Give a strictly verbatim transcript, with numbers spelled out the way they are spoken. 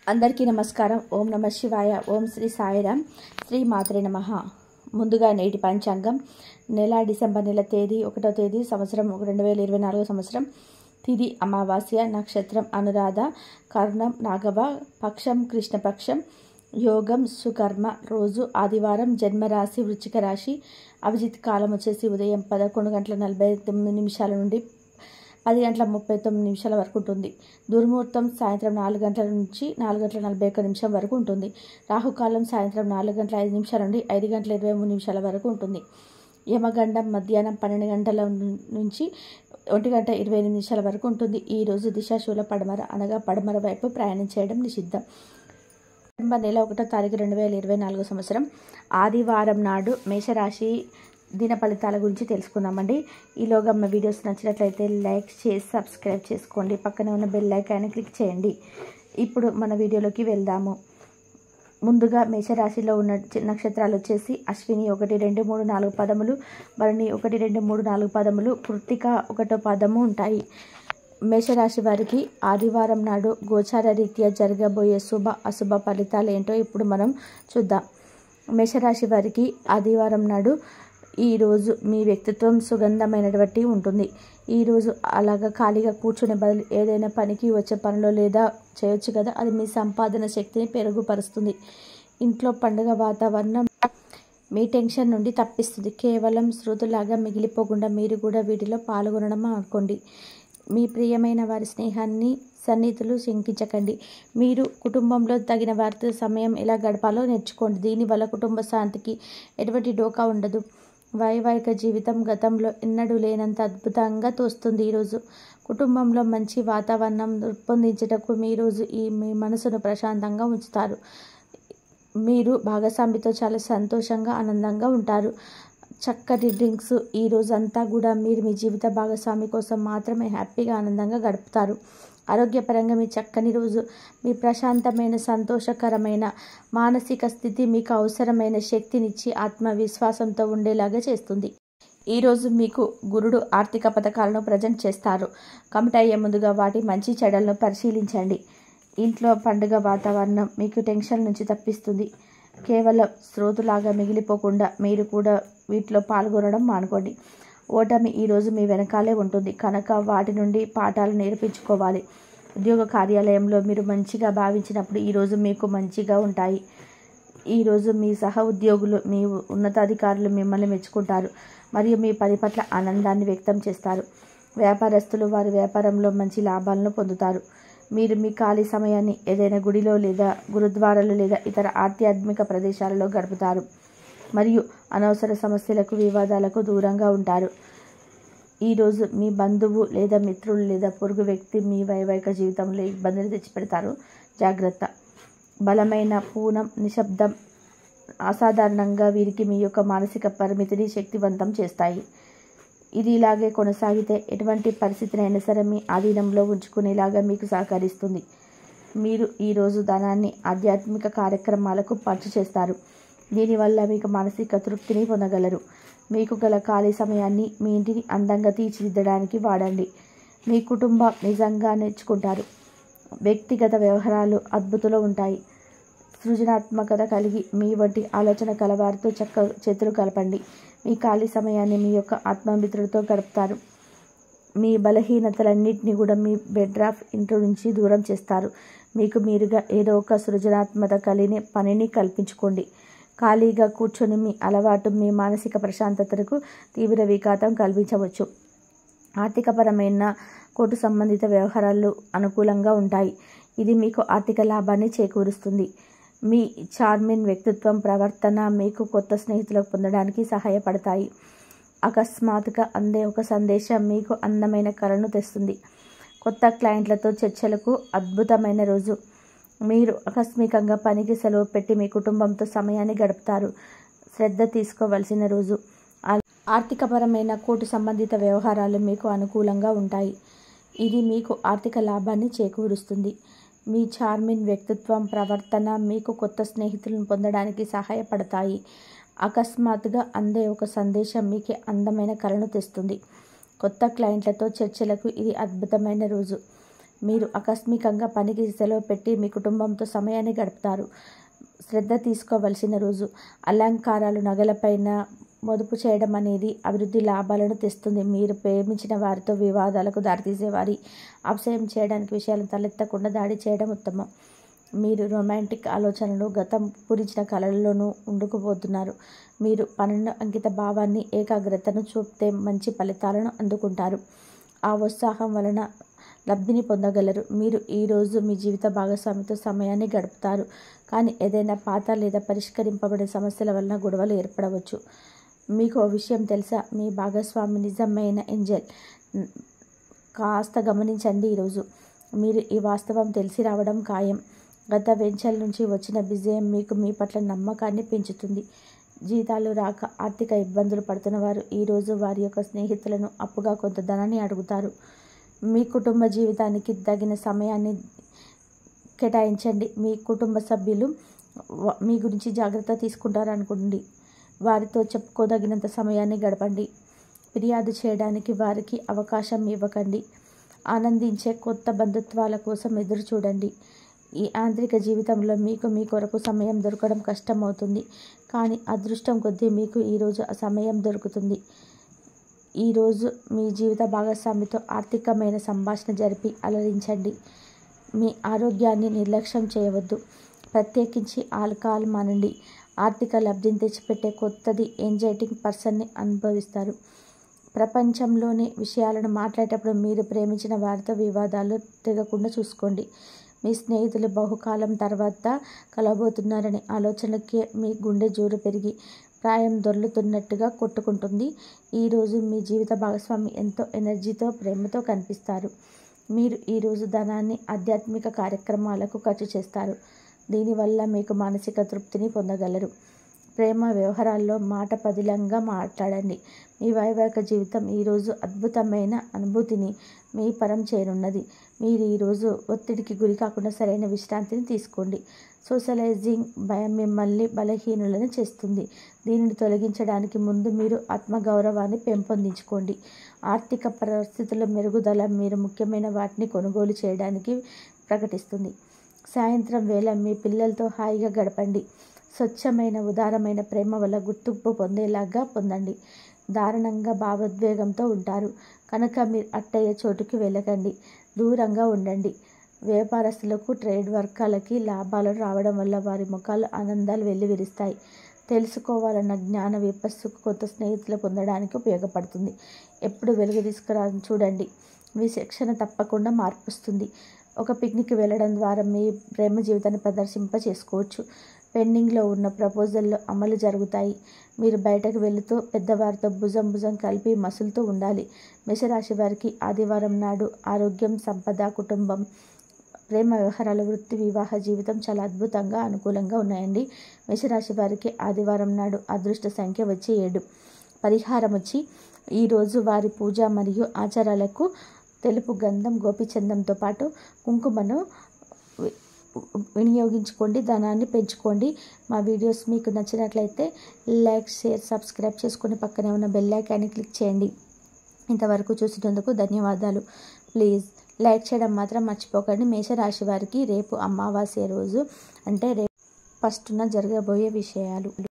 అందరికీ నమస్కారం. ఓం నమ శివాయ. ఓం శ్రీ సాయిరామ్. శ్రీ మాత్రే నమః. ముందుగా నేటి పంచాంగం. నెల డిసెంబర్ నెల తేదీ ఒకటో తేదీ సంవత్సరం రెండు వేల ఇరవై నాలుగో సంవత్సరం. తిథి అమావాస్య, నక్షత్రం అనురాధ, కర్ణం నాగవ, పక్షం కృష్ణపక్షం, యోగం సుకర్మ, రోజు ఆదివారం, జన్మరాశి వృశ్చిక రాశి. అభిజిత్ కాలం వచ్చేసి ఉదయం పదకొండు గంటల నలభై తొమ్మిది నిమిషాల నుండి పది గంటల ముప్పై తొమ్మిది నిమిషాల వరకు ఉంటుంది. దుర్ముహూర్తం సాయంత్రం నాలుగు గంటల నుంచి నాలుగు గంటల నలభై ఒక్క నిమిషం వరకు ఉంటుంది. రాహుకాలం సాయంత్రం నాలుగు గంటల ఐదు నిమిషాల నుండి ఐదు గంటల ఇరవై మూడు నిమిషాల వరకు ఉంటుంది. యమగండం మధ్యాహ్నం పన్నెండు గంటల నుంచి ఒంటి గంట ఇరవై ఎనిమిది నిమిషాల వరకు ఉంటుంది. ఈ రోజు దిశాశూల పడమర అనగా పడమర వైపు ప్రయాణం చేయడం నిషిద్ధం. డిసెంబర్ నెల ఒకటో తారీఖు రెండు వేల ఇరవై నాలుగో సంవత్సరం ఆదివారం నాడు మేషరాశి దిన ఫలితాల గురించి తెలుసుకుందామండి. ఈలోగా మా వీడియోస్ నచ్చినట్లయితే లైక్ చేసి సబ్స్క్రైబ్ చేసుకోండి. పక్కనే ఉన్న బెల్ ఐకాన్ క్లిక్ చేయండి. ఇప్పుడు మన వీడియోలోకి వెళ్దాము. ముందుగా మేషరాశిలో ఉన్న నక్షత్రాలు వచ్చేసి అశ్విని ఒకటి రెండు మూడు నాలుగు పదములు, భరణి ఒకటి రెండు మూడు నాలుగు పదములు, కృత్తిక ఒకటో పదము ఉంటాయి. మేషరాశి వారికి ఆదివారం నాడు గోచార రీత్యా జరగబోయే శుభ అశుభ ఫలితాలు ఏంటో ఇప్పుడు మనం చూద్దాం. మేషరాశి వారికి ఆదివారం నాడు ఈరోజు మీ వ్యక్తిత్వం సుగంధమైనటువంటి ఉంటుంది. ఈరోజు అలాగా ఖాళీగా కూర్చునే బదులు ఏదైనా పనికి వచ్చే పనిలో లేదా చేయొచ్చు కదా, అది మీ సంపాదన శక్తిని పెరుగుపరుస్తుంది. ఇంట్లో పండుగ వాతావరణం మీ టెన్షన్ నుండి తప్పిస్తుంది. కేవలం శృతులాగా మిగిలిపోకుండా మీరు కూడా వీటిలో పాల్గొనడం అనుకోండి. మీ ప్రియమైన వారి స్నేహాన్ని సన్నిహితులు శంకించకండి. మీరు కుటుంబంలో తగిన వారితో సమయం ఎలా గడపాలో నేర్చుకోండి. దీనివల్ల కుటుంబ శాంతికి ఎటువంటి డోకా ఉండదు. వైవాహిక జీవితం గతంలో ఎన్నడూ లేనంత అద్భుతంగా తోస్తుంది. ఈరోజు కుటుంబంలో మంచి వాతావరణం రూపొందించటకు మీ రోజు ఈ మీ మనసును ప్రశాంతంగా ఉంచుతారు. మీరు భాగస్వామితో చాలా సంతోషంగా ఆనందంగా ఉంటారు. చక్కటి డ్రింక్స్ ఈ రోజు అంతా కూడా మీరు మీ జీవిత భాగస్వామి కోసం మాత్రమే హ్యాపీగా ఆనందంగా గడుపుతారు. ఆరోగ్యపరంగా మీ చక్కని రోజు మీ ప్రశాంతమైన సంతోషకరమైన మానసిక స్థితి మీకు అవసరమైన శక్తినిచ్చి ఆత్మవిశ్వాసంతో ఉండేలాగా చేస్తుంది. ఈరోజు మీకు గురుడు ఆర్థిక పథకాలను ప్రజెంట్ చేస్తారు. కమిట్ అయ్యే ముందుగా వాటి మంచి చెడ్డలను పరిశీలించండి. ఇంట్లో పండుగ వాతావరణం మీకు టెన్షన్ నుంచి తప్పిస్తుంది. కేవలం శ్రోతులాగా మిగిలిపోకుండా మీరు కూడా వీటిలో పాల్గొనడం మానుకోండి. ఓటమి ఈరోజు మీ వెనకాలే ఉంటుంది కనుక వాటి నుండి పాఠాలు నేర్పించుకోవాలి. ఉద్యోగ కార్యాలయంలో మీరు మంచిగా భావించినప్పుడు ఈరోజు మీకు మంచిగా ఉంటాయి. ఈరోజు మీ సహ ఉద్యోగులు మీ ఉన్నతాధికారులు మిమ్మల్ని మెచ్చుకుంటారు మరియు మీ పని పట్ల ఆనందాన్ని వ్యక్తం చేస్తారు. వ్యాపారస్తులు వారి వ్యాపారంలో మంచి లాభాలను పొందుతారు. మీరు మీ ఖాళీ సమయాన్ని ఏదైనా గుడిలో లేదా గురుద్వారాలు లేదా ఇతర ఆధ్యాత్మిక ప్రదేశాలలో గడుపుతారు మరియు అనవసర సమస్యలకు వివాదాలకు దూరంగా ఉంటారు. ఈరోజు మీ బంధువు లేదా మిత్రులు లేదా పొరుగు వ్యక్తి మీ వైవాహిక జీవితంలో ఇబ్బందులు తెచ్చిపెడతారు. జాగ్రత్త. బలమైన పూనం నిశ్శబ్దం అసాధారణంగా వీరికి మీ యొక్క మానసిక పరిమితిని శక్తివంతం చేస్తాయి. ఇది ఇలాగే కొనసాగితే ఎటువంటి పరిస్థితినైనా సరే మీ ఆధీనంలో ఉంచుకునేలాగా మీకు సహకరిస్తుంది. మీరు ఈరోజు ధనాన్ని ఆధ్యాత్మిక కార్యక్రమాలకు ఖర్చు చేస్తారు. దీనివల్ల మీకు మానసిక తృప్తిని పొందగలరు. మీకు గల ఖాళీ సమయాన్ని మీ ఇంటిని అందంగా తీర్చిదిద్దడానికి వాడండి. మీ కుటుంబం నిజంగా నేర్చుకుంటారు. వ్యక్తిగత వ్యవహారాలు అద్భుతంలో ఉంటాయి. సృజనాత్మకత కలిగి మీ వంటి ఆలోచన కలవారితో చక్క చేతులు కలపండి. మీ ఖాళీ సమయాన్ని మీ యొక్క ఆత్మమిత్రులతో గడుపుతారు. మీ బలహీనతలన్నింటినీ కూడా మీ బెడ్రాఫ్ ఇంటి నుంచి దూరం చేస్తారు. మీకు మీరుగా ఏదో ఒక సృజనాత్మక కలిగిన పనిని కల్పించుకోండి. ఖాళీగా కూర్చొని మీ అలవాటు మీ మానసిక ప్రశాంతతకు తీవ్ర విఘాతం కల్పించవచ్చు. ఆర్థికపరమైన కోర్టు సంబంధిత వ్యవహారాలు అనుకూలంగా ఉంటాయి. ఇది మీకు ఆర్థిక లాభాన్ని చేకూరుస్తుంది. మీ చార్మింగ్ వ్యక్తిత్వం ప్రవర్తన మీకు కొత్త స్నేహితులకు పొందడానికి సహాయపడతాయి. అకస్మాత్తుగా అందే ఒక సందేశం మీకు అందమైన కళను తెస్తుంది. కొత్త క్లయింట్లతో చర్చలకు అద్భుతమైన రోజు. మీరు ఆకస్మికంగా పనికి సెలవు పెట్టి మీ కుటుంబంతో సమయాన్ని గడుపుతారు. శ్రద్ధ తీసుకోవలసిన రోజు. ఆర్థికపరమైన కోర్టు సంబంధిత వ్యవహారాలు మీకు అనుకూలంగా ఉంటాయి. ఇది మీకు ఆర్థిక లాభాన్ని చేకూరుస్తుంది. మీ చార్మింగ్ వ్యక్తిత్వం ప్రవర్తన మీకు కొత్త స్నేహితులను పొందడానికి సహాయపడతాయి. అకస్మాత్తుగా అందే ఒక సందేశం మీకు అందమైన కళను తెస్తుంది. కొత్త క్లయింట్లతో చర్చలకు ఇది అద్భుతమైన రోజు. మీరు ఆకస్మికంగా పనికి సెలవు పెట్టి మీ కుటుంబంతో సమయాన్ని గడుపుతారు. శ్రద్ధ తీసుకోవలసిన రోజు. అలంకారాలు, నగలపైన మదుపు చేయడం అనేది అభివృద్ధి లాభాలను తెస్తుంది. మీరు ప్రేమించిన వారితో వివాదాలకు దారితీసే వారి అపసయం చేయడానికి విషయాలను తలెత్తకుండా దాడి చేయడం ఉత్తమం. మీరు రొమాంటిక్ ఆలోచనలు, గతం గురించిన కలలలోనూ ఉండుకుపోతున్నారు. మీరు పనుల అంకిత భావాన్ని, ఏకాగ్రతను చూపితే మంచి ఫలితాలను అందుకుంటారు. ఆ ఉత్సాహం వలన లబ్ధిని పొందగలరు. మీరు ఈరోజు మీ జీవిత భాగస్వామితో సమయాన్ని గడుపుతారు. కానీ ఏదైనా పాత లేదా పరిష్కరింపబడిన సమస్యల వలన గొడవలు ఏర్పడవచ్చు. మీకు ఓ విషయం తెలుసా? మీ భాగస్వామి నిజమైన ఏంజెల్. కాస్త గమనించండి. ఈరోజు మీరు ఈ వాస్తవం తెలిసి రావడం ఖాయం. గత వెంచల నుంచి వచ్చిన విజయం మీకు మీ పట్ల నమ్మకాన్ని పెంచుతుంది. జీతాలు రాక ఆర్థిక ఇబ్బందులు పడుతున్న వారు ఈరోజు వారి యొక్క స్నేహితులను అప్పుగా కొంత ధనాన్ని అడుగుతారు. మీ కుటుంబ జీవితానికి తగిన సమయాన్ని కేటాయించండి. మీ కుటుంబ సభ్యులు మీ గురించి జాగ్రత్త తీసుకుంటారనుకోండి. వారితో చెప్పుకోదగినంత సమయాన్ని గడపండి. ఫిర్యాదు చేయడానికి వారికి అవకాశం ఇవ్వకండి. ఆనందించే కొత్త బంధుత్వాల కోసం ఎదురు చూడండి. ఈ యాంత్రిక జీవితంలో మీకు మీ కొరకు సమయం దొరకడం కష్టమవుతుంది. కానీ అదృష్టం కొద్దీ మీకు ఈరోజు ఆ సమయం దొరుకుతుంది. ఈరోజు మీ జీవిత భాగస్వామితో ఆర్థికమైన సంభాషణ జరిపి అలరించండి. మీ ఆరోగ్యాన్ని నిర్లక్ష్యం చేయవద్దు. ప్రత్యేకించి ఆల్కహాల్ మానండి. ఆర్థిక లబ్ధిని తెచ్చిపెట్టే కొత్తది ఎంజైటింగ్ పర్సన్ని అనుభవిస్తారు. ప్రపంచంలోని విషయాలను మాట్లాడేటప్పుడు మీరు ప్రేమించిన వారితో వివాదాలు తెగకుండా చూసుకోండి. మీ స్నేహితులు బహుకాలం తర్వాత కలవబోతున్నారనే ఆలోచనకే మీ గుండె జోరు పెరిగి ప్రాయం దొర్లుతున్నట్టుగా కొట్టుకుంటుంది. ఈరోజు మీ జీవిత భాగస్వామి ఎంతో ఎనర్జీతో, ప్రేమతో కనిపిస్తారు. మీరు ఈరోజు ధనాన్ని ఆధ్యాత్మిక కార్యక్రమాలకు ఖర్చు చేస్తారు. దీనివల్ల మీకు మానసిక తృప్తిని పొందగలరు. ప్రేమ వ్యవహారాల్లో మాట పదిలంగా మాట్లాడండి. మీ వైవాహిక జీవితం ఈరోజు అద్భుతమైన అనుభూతిని మీ పరం చేయనున్నది. మీరు ఈరోజు ఒత్తిడికి గురి కాకుండా సరైన విశ్రాంతిని తీసుకోండి. సోషలైజింగ్ భయం మిమ్మల్ని బలహీనులను చేస్తుంది. దీనిని తొలగించడానికి ముందు మీరు ఆత్మగౌరవాన్ని పెంపొందించుకోండి. ఆర్థిక పరిస్థితుల మెరుగుదల మీరు ముఖ్యమైన వాటిని కొనుగోలు చేయడానికి ప్రకటిస్తుంది. సాయంత్రం వేళ మీ పిల్లలతో హాయిగా గడపండి. స్వచ్ఛమైన, ఉదారమైన ప్రేమ వల్ల గుర్తింపు పొందేలాగా పొందండి. దారుణంగా భావోద్వేగంతో ఉంటారు కనుక మీరు అట్టయ్యే చోటుకి వెళ్ళకండి. దూరంగా ఉండండి. వ్యాపారస్తులకు, ట్రేడ్ వర్గాలకి లాభాలు రావడం వల్ల వారి ముఖాలు ఆనందాలు వెల్లివిరుస్తాయి. తెలుసుకోవాలన్న జ్ఞాన విపస్సుకు కొత్త స్నేహితులు పొందడానికి ఉపయోగపడుతుంది. ఎప్పుడు వెలుగు తీసుకురా చూడండి. మీ శిక్షణ తప్పకుండా మార్పుస్తుంది. ఒక పిక్నిక్ వెళ్ళడం ద్వారా మీ ప్రేమ జీవితాన్ని ప్రదర్శింప చేసుకోవచ్చు. పెండింగ్లో ఉన్న ప్రపోజల్లో అమలు జరుగుతాయి. మీరు బయటకు వెళుతూ పెద్దవారితో భుజం భుజం కలిపి మసులుతూ ఉండాలి. మేషరాశి వారికి ఆదివారం నాడు ఆరోగ్యం, సంపద, కుటుంబం, ప్రేమ వ్యవహారాలు, వృత్తి, వివాహ జీవితం చాలా అద్భుతంగా అనుకూలంగా ఉన్నాయండి. మేషరాశి వారికి ఆదివారం నాడు అదృష్ట సంఖ్య వచ్చి ఏడు. పరిహారం వచ్చి ఈరోజు వారి పూజ మరియు ఆచారాలకు తెలుపు గంధం, గోపిచందంతో పాటు కుంకుమను వినియోగించుకోండి. ధనాన్ని పెంచుకోండి. మా వీడియోస్ మీకు నచ్చినట్లయితే లైక్, షేర్, సబ్స్క్రైబ్ చేసుకుని పక్కనే ఉన్న బెల్ ఐకాన్ని క్లిక్ చేయండి. ఇంతవరకు చూసినందుకు ధన్యవాదాలు. ప్లీజ్ లైక్ చేయడం మాత్రం మర్చిపోకండి. మేషరాశి వారికి రేపు అమావాస్య రోజు, అంటే రేపు ఫస్ట్న జరగబోయే విషయాలు.